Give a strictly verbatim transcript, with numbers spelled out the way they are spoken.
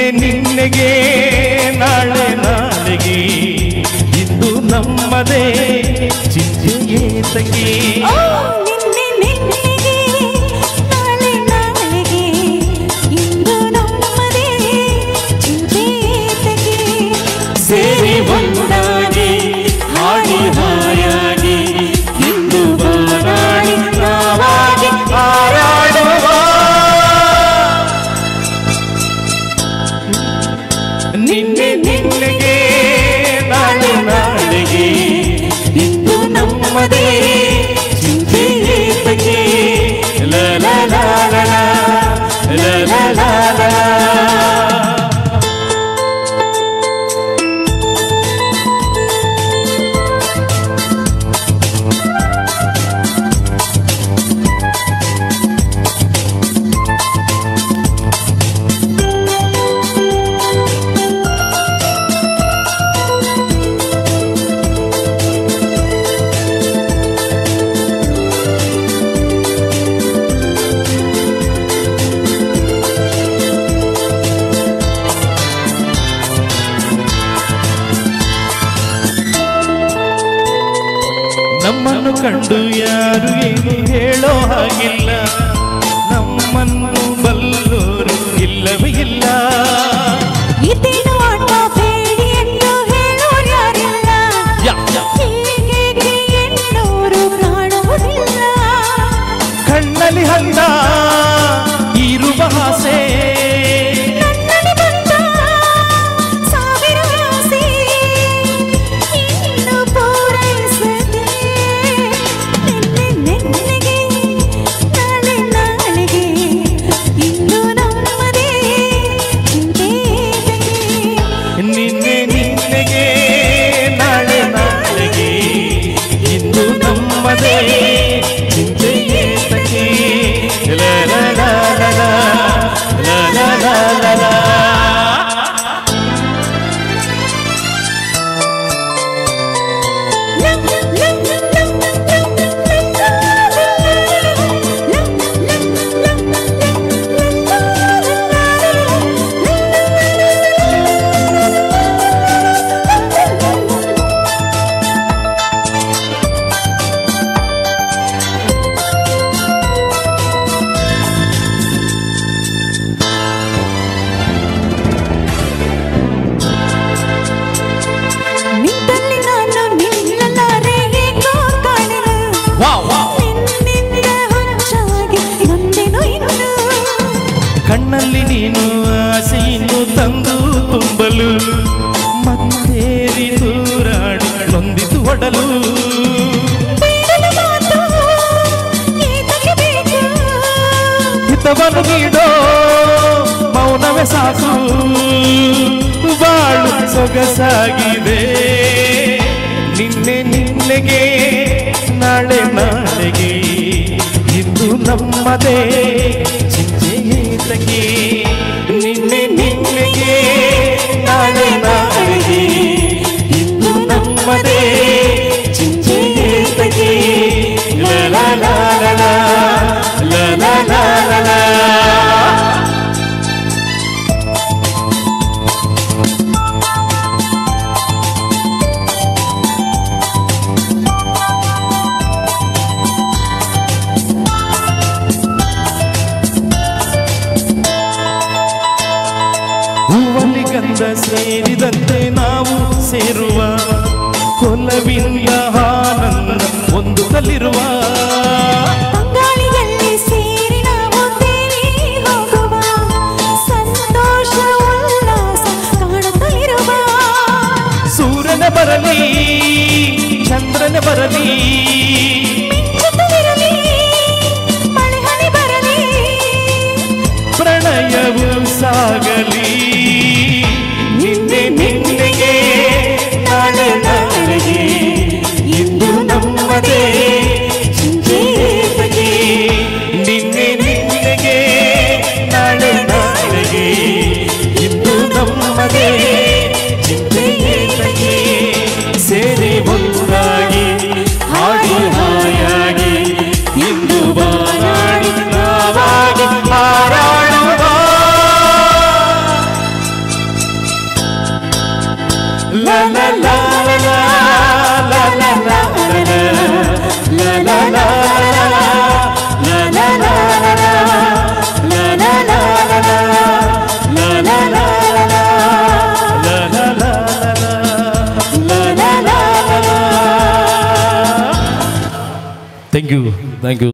ನಿನ್ನೆಗೆ ನಾಳೆ ನಾಳೆಗೆ ಇಂದು ನಮ್ಮದೇ ಚಿಂತೆಯೇ ತಗಿ ಸೇರಿ ಒಂದಾಗಿ ಹಾಡಿ ಹಾಯಾಗಿ ಇಂದು ಬಾರಾಡಿ ನಾವಾಗಿ ಹಾರಾಡುವ ನಿನ್ನೆ ನಿನ್ನೆಗೆ ನಾಳೆ ನಾಳೆಗೆ ಇಂದು ನಮ್ಮದೇ ಚಿಂತೆಯೇ ತಗಿ ಲ ಲ ಲ ಲ ಲ ಲ ಲ ಲ ನಮ್ಮನ್ನು ಕಂಡು ಯಾರು ಏನು ಹೇಳೋ ಹಾಗಿಲ್ಲ ನಮ್ಮನ್ನು ಬಲ್ಲೋರು ಇಲ್ಲವೇ ಇಲ್ಲ ಇದೇನು ಆಟ ಬೇಡಿ ಎಂದು ಹೇಳೋರು ಯಾರಿಲ್ಲ ಹೀಗೆ ಎನ್ನೋರು ಕಾಣುವುದಿಲ್ಲ ಕಣ್ಣಲ್ಲಿ ಹಂದ ಇರುವ ಆಸೆ ನಿನ್ನೆ ನಿನ್ನೆಗೆ ನಾಳೆ ನಾಳೆಗೆ ಇಂದು ನಮ್ಮದೇ ಚಿಂತೆಯೇ ತಗಿ ಲ ಲ ಲ ಲ ಲ ಲ ಲ ಲ ಲ ಕಣ್ಣಲ್ಲಿ ನೀನು ಆಸೆಯನ್ನು ತಂದು ತುಂಬಲು ಮತ್ತೇರಿ ದೂರಾಡಿ ನೊಂದಿತು ಒಡಲು ಹಿತವನ್ನು ನೀಡೋ ಮೌನವೇ ಸಾಕು ಬಾಳು ಸೊಗಸಾಗಿದೆ ನಿನ್ನೆ ನಿನ್ನೆಗೆ ನಾಳೆ ನಾಳೆಗೆ ಇಂದು ನಮ್ಮದೇ ಚಿಂತೆಯೇ ತಗಿ ನಿನ್ನೆ ನಿನ್ನೆಗೆ ನಾಳೆ ನಾಳೆಗೆ ಇಂದು ನಮ್ಮದೇ ಚಿಂತೆಯೇ ತಗಿ ಲ ಲ ಲ ಲ ಲ ಲ ಲ ಲ ಹೂವಲ್ಲಿ ಗಂಧ ಸೇರಿದಂತೆ ನಾವು ಸೇರುವ ಕೊಲವಿಲ್ಲ ಆನಂದ ಒಂದು ಕಲ್ಲಿರುವ ಅಂಗಾಳಿಯಲ್ಲಿ ಸೇರಿ ನಾವು ತೇಲಿ ಹೋಗುವ ಸಂತೋಷ ಉಲ್ಲಾಸ ಕಾಣುತ್ತಲಿರುವ ಸೂರ್ಯನ ಬರಲಿ ಚಂದ್ರನ ಬರಲಿ ಮಿಂಚುತ್ತಿರಲಿ ಮಳೆ ಹನಿ ಬರಲಿ ಪ್ರಣಯವು ಸಾಗಲಿ ನಿನ್ನೆ ನಿನ್ನೆಗೆ ನಾಳೆ ನಾಳೆಗೆ ಇಂದು ನಮ್ಮದೇ ಚಿಂತೆಯೇ ತಗಿ ಥ್ಯಾಂಕ್ ಯು ಥ್ಯಾಂಕ್ ಯು